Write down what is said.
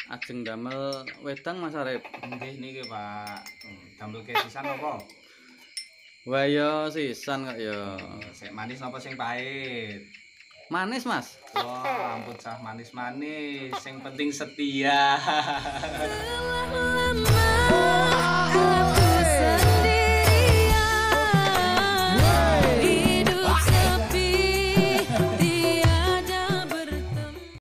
Ajeng damel wedang Mas Arif. Nggih niki Pak. Damel kesisan apa? Wah ya sisan kok ya. Sik manis apa sing pahit? Manis Mas. Wah, ampun cah manis-manis, sing penting setia.